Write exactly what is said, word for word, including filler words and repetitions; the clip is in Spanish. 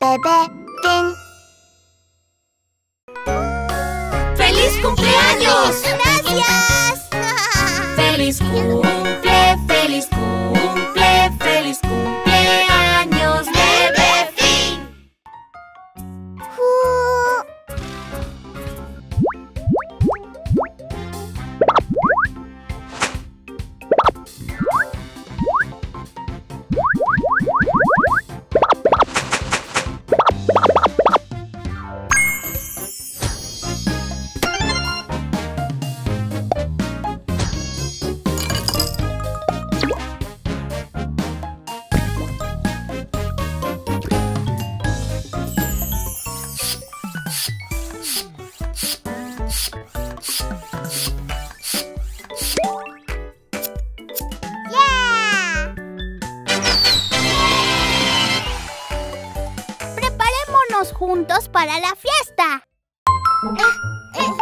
bebé Finn. ¡Feliz cumpleaños! ¡Gracias! ¡Feliz cumple, feliz cumple, feliz cumpleaños, bebé Finn! Uh. ¡Yeah! Preparémonos juntos para la fiesta. Eh, eh.